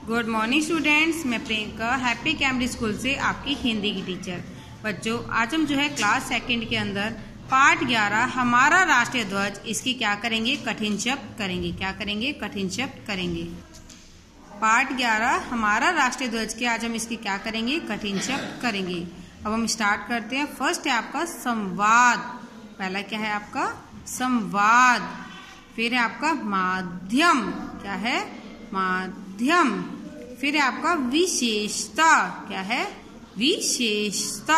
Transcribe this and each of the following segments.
Good morning students, मैं Priyanka happy Camry school से आपकी हिंदी की टीचर। बच्चों, आज हम जो है क्लास सेकंड के अंदर पाठ 11 हमारा राष्ट्रीय ध्वज, इसकी क्या करेंगे, कठिन शब्द करेंगे। क्या करेंगे, कठिन शब्द करेंगे। पाठ 11 हमारा राष्ट्रीय ध्वज के आज हम इसकी क्या करेंगे, कठिन शब्द करेंगे। अब हम स्टार्ट करते हैं। फर्स्ट है आपका संवाद। पहला क्या है आपका, संवाद। फिर है आपका माध्यम। क्या है, माध्यम। फिर है आपका विशेषता। क्या है, विशेषता।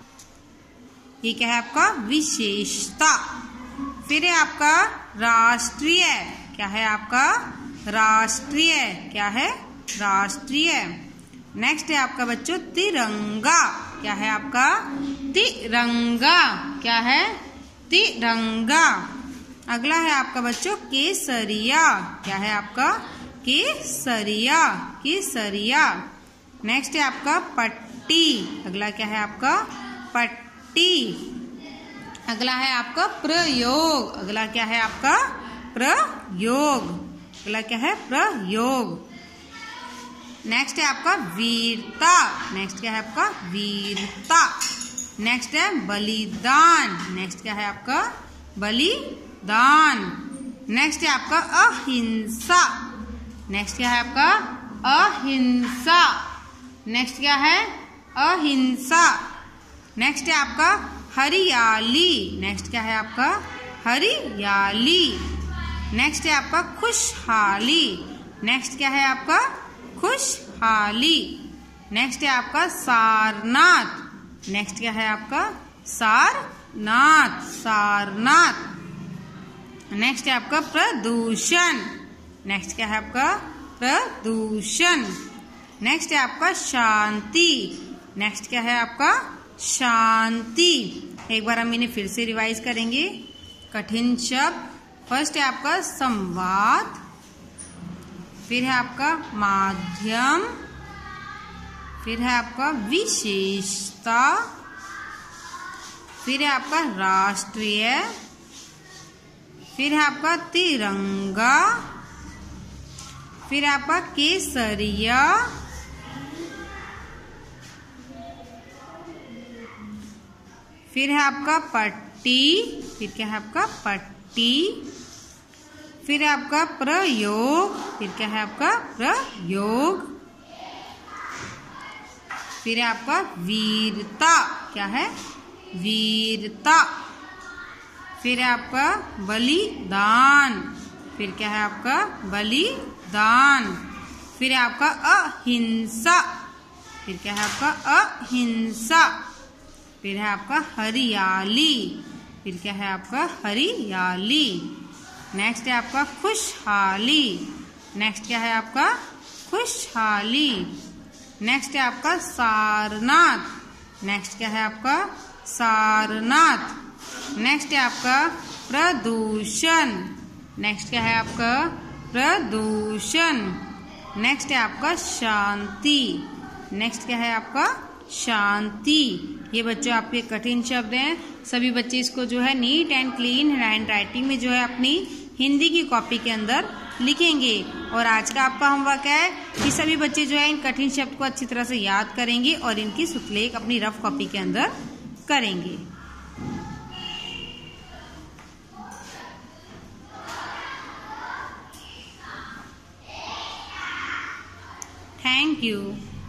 ये क्या है आपका, विशेषता। फिर है आपका राष्ट्रीय। क्या है आपका, राष्ट्रीय। क्या है, राष्ट्रीय। नेक्स्ट है आपका बच्चों तिरंगा। क्या है आपका, तिरंगा। क्या है, तिरंगा। अगला है आपका बच्चों केसरिया। क्या है आपका, केसरिया। केसरिया। नेक्स्ट है आपका पट्टी। अगला क्या है आपका, पट्टी। अगला है आपका प्रयोग। अगला क्या है आपका, प्रयोग। अगला क्या है, प्रयोग। नेक्स्ट है आपका वीरता। नेक्स्ट क्या है आपका, वीरता। नेक्स्ट है बलिदान। नेक्स्ट क्या है आपका, बलिदान। नेक्स्ट है आपका अहिंसा। नेक्स्ट क्या है आपका, अहिंसा। नेक्स्ट क्या है, अहिंसा। नेक्स्ट है आपका हरियाली। नेक्स्ट क्या है आपका, हरियाली। नेक्स्ट है आपका खुशहाली। नेक्स्ट क्या है आपका, खुशहाली। नेक्स्ट है आपका सारनाथ। नेक्स्ट क्या है आपका, सारनाथ। सारनाथ। नेक्स्ट है आपका प्रदूषण। नेक्स्ट क्या है आपका, प्रदूषण। नेक्स्ट है आपका शांति। नेक्स्ट क्या है आपका, शांति। एक बार हम इन्हें फिर से रिवाइज करेंगे। कठिन शब्द। फर्स्ट है आपका संवाद। फिर है आपका माध्यम। फिर है आपका विशेषता। फिर है आपका राष्ट्रीय। फिर है आपका तिरंगा। फिर आपका केसरिया। फिर है आपका पट्टी। फिर क्या है आपका, पट्टी। फिर है आपका प्रयोग। फिर क्या है आपका, प्रयोग। फिर है आपका वीरता। क्या है, वीरता। फिर है आपका बलिदान। फिर क्या है आपका, बलिदान। फिर है आपका अहिंसा। फिर क्या है आपका, अहिंसा। फिर है आपका हरियाली। फिर क्या है आपका, हरियाली। नेक्स्ट है आपका खुशहाली। नेक्स्ट क्या है आपका, खुशहाली। नेक्स्ट है आपका सारनाथ। नेक्स्ट क्या है आपका, सारनाथ। नेक्स्ट है आपका प्रदूषण। नेक्स्ट क्या है आपका, प्रदूषण। नेक्स्ट है आपका शांति। नेक्स्ट क्या है आपका, शांति। ये बच्चों आपके कठिन शब्द हैं। सभी बच्चे इसको जो है neat and clean handwriting में जो है अपनी हिंदी की कॉपी के अंदर लिखेंगे। और आज का आपका होमवर्क है कि सभी बच्चे जो है इन कठिन शब्द को अच्छी तरह से याद करेंगे और इनकी सुतलेख अपनी रफ कॉपी के अंदर करेंगे। Thank you.